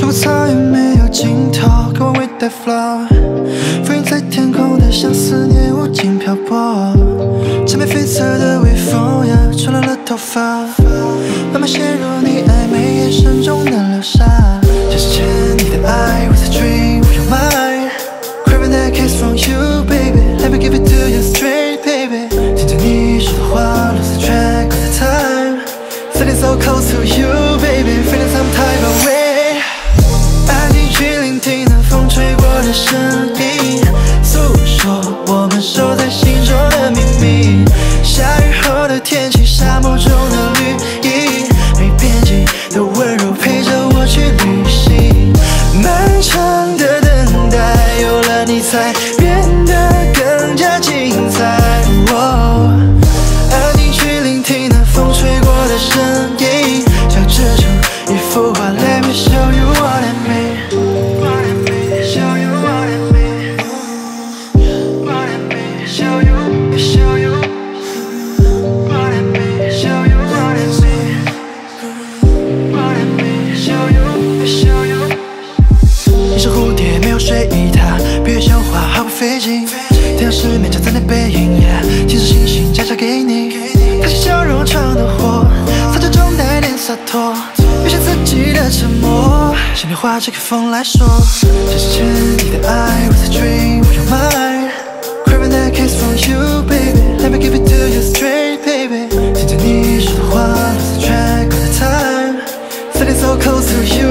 过草原没有尽头 ，Go with the flow， 浮云在天空的像思念无尽漂泊，缠绵悱恻的微风呀，吹乱了头发，慢慢陷入你暧昧眼神中的流沙，这是欠你的爱 ，With a dream of your mind，craving that kiss from you baby，let me give it to you straight baby， 听着你说的话 ，lose the track of the time，sitting so close to you baby，feeling some type of way。 安静去聆听那风吹过的声音，诉说我们收在心中的秘密。下雨后的天气，沙漠中的绿意，没边际的温柔陪着我去旅行。漫长的等待，有了你才变得更加精彩。安静去聆听那风吹过的声音，交织出一幅画。Let me show you what I mean。 你是蝴蝶，没有睡意，它闭月羞花，毫不费劲。天上是面朝在那背影，天使星星摘下给你。开心笑容闯的祸，撒娇中带点洒脱，有些自己的沉默，心里话只给风来说。这是欠你的爱 ，With a dream of your mind，craving that kiss from you baby，let me give it to you straight baby， 听着你说的话 ，lose the track of the time，sitting so close to you。